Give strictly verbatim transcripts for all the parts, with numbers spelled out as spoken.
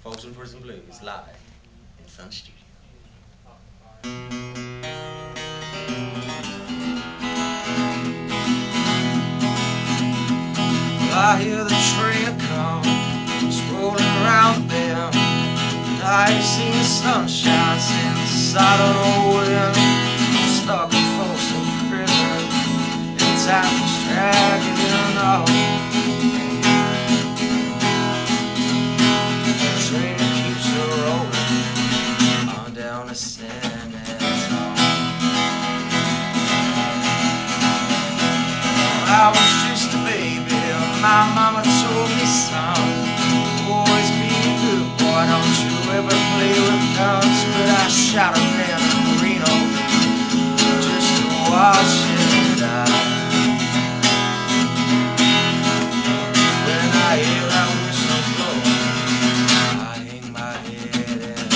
Folsom Prison Blues live in Sun Studio. I hear the train come, it's rolling around the bend, and I ain't seen the sunshine since I don't know when. I'm stuck in Folsom Prison, and time is dragging on. The train keeps rolling on down the San Antonio. I was just a baby. My mama told me, son, always be a good boy, don't you ever play with guns. But I shot a man in Reno just to watch him die. When I hear that whistle blow, I hang my head and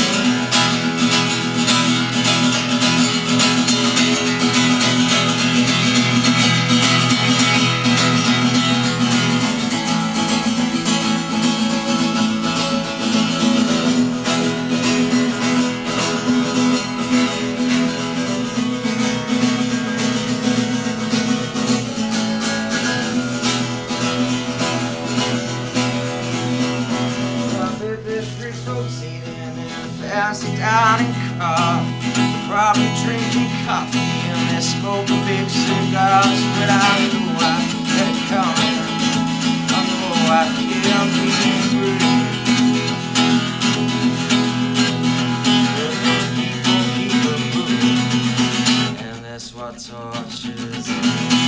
sit down in car, probably drinking coffee and they're smoking big cigars. But I know I let it come in. I know I can't be free. People keep on moving, and that's what tortures me.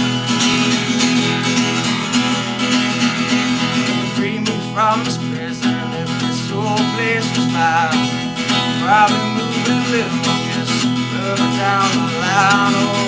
Free me from this prison if this whole place was mine. Probably moving little, just further down the line.